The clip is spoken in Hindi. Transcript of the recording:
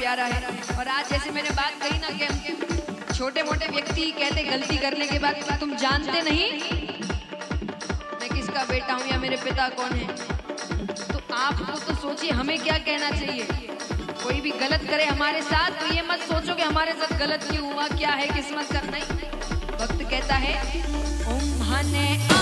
प्यारा है। और आज जैसे मैंने बात कही ना कि छोटे मोटे व्यक्ति कहते गलती करने के बाद तुम जानते नहीं मैं किसका बेटा हूँ या मेरे पिता कौन है, तो आप तो सोचिए हमें क्या कहना चाहिए। कोई भी गलत करे हमारे साथ तो ये मत सोचो कि हमारे साथ गलत क्यों हुआ, क्या है किस्मत का। नहीं, वक्त कहता है ओम हने